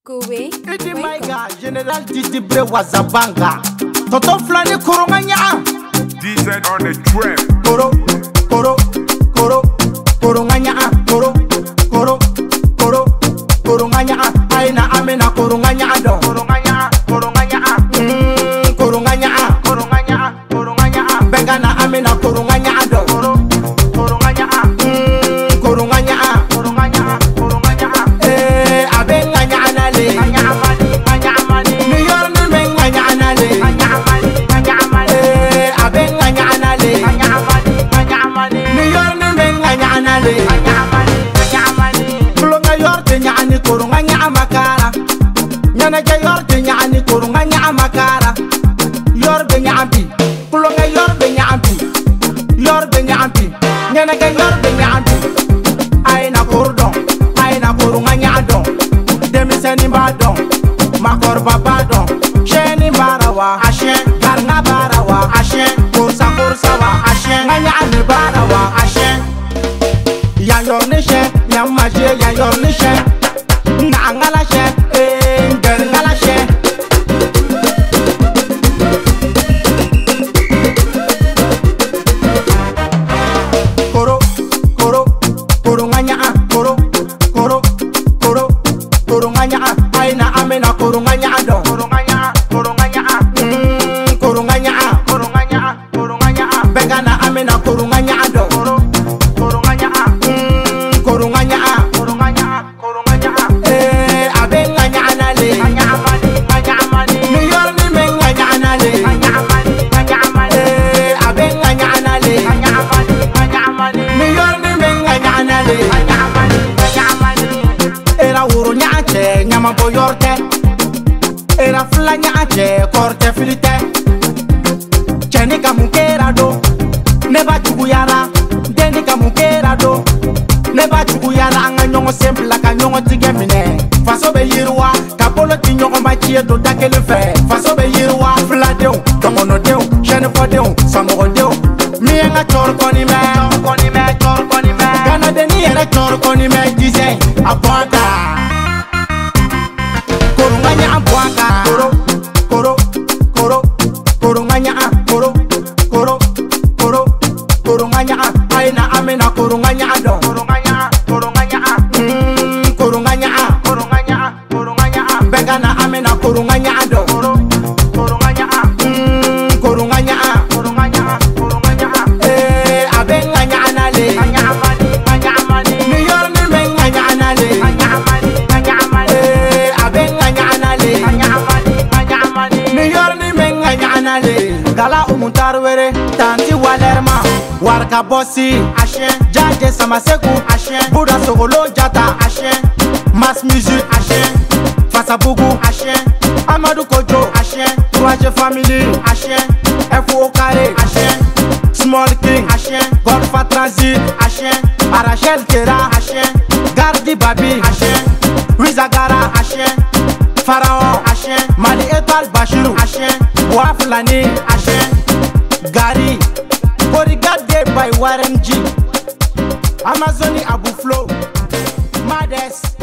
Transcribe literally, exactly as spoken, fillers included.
Kowe, Idi Maiga, General Didi Bre Wazabanga. Toto Flani Kurunganya. D Z on the trap. Koro, koro, koro, Kurunganya. Koro, koro, koro, Kurunganya. Aina amena Kurunganya do. Kurunganya, Kurunganya. Mm, Kurunganya, Kurunganya, Kurunganya. Bengana amena Kurunganya do. Koro, Kurunganya. Mm, Kurunganya, Kurunganya, Kurunganya. Eh, abenganya anale. Anya amani, anya amani. New York ni menganya anale. Anya amani, anya amani. Eh, abenganya anale. Anya amani, anya amani. New York ni menganya anale. Anya amani, anya amani. Kulonga yorte nyani kurunganya amakara. Nyana ja yorte nyani kurunganya amakara. Yorbe nyampi. Kulonga yorbe nyampi. Yorbe nyampi. Nyana ja yorbe nyampi. Aina kurdon, aina kurunganya don. Demiseni badon, makor babadon. Sheni barawa, ashen, garna barawa, ashen, kursa kursa wa, ashen, nganya ane barawa, ashen. Yang yor nishen, yang maje, yang yor nishen. Na ngala shen, eh, nger ngala shen. Koro, koro, kurunganya ah, koro, koro, koro, kurunganya ah, aina amena kurunganya do. Kurunganya, kurunganya ah, mm, kurunganya ah, kurunganya ah, kurunganya ah, bengana amena kurunganya do. Koro, kurunganya ah, mm, kurunganya ah, kurunganya ah, kurunganya ah, eh, abenganya anale. Anya amani, anya amani. New York ni menganya anale. Anya amani, anya amani. Eh, abenganya anale. Anya amani, anya amani. New York ni menganya anale. Anya amani, anya amani. Era wuro nyache, nyama boyorte. Era fla nyache, korte filite. Cheni kamukera do, neba chuguyara. Deni kamukera do, neba chuguyara. Anga nyongo sempla ka nyongo tigemine. Faso be yirwa, kapolo ti nyongo machie do dakele fe. Faso be yirwa, fla deo, tongono deo, cheni fo deo, samogo deo. Mienga chor koni me, chor koni me, chor koni me. Gana deni era chor koni me, dize abwaka. Kurunganya abwaka. Koro, koro, koro, kurunganya ah, koro, koro, koro, kurunganya ah, aina amena kurunganya do. Kurunganya, kurunganya ah, mm, kurunganya ah, kurunganya ah, kurunganya ah, bengana amena kurunganya do. Koro, kurunganya ah, mm, kurunganya ah, kurunganya ah, kurunganya ah, eh, abenganya anale. Anya amani, anya amani. New York ni menganya anale. Anya amani, anya amani. Eh, abenganya anale. Anya amani, anya amani. New York ni menganya anale. Gala umuntarwere, tanti walerma, warka bossi, ashen, jaje samaseku, ashen, buda sogolo jata, ashen, mass music, ashen, fasabugu, ashen, Amadou Kojo, ashen, Troaje family, ashen, F O Kare, ashen, Small King, ashen, Golfa Transit, ashen, Arachel Kera, ashen, Gardi Babi, ashen, Wizagara, ashen, Pharaon, ashen, Mali Etal Bashiru, ashen, Waflani, ashen, Gary, Bodyguarded by Warren G, Amazoni Abu Flow, Mades.